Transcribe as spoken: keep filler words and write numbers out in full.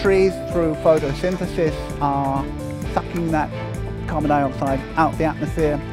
trees, through photosynthesis, are sucking that carbon dioxide out of the atmosphere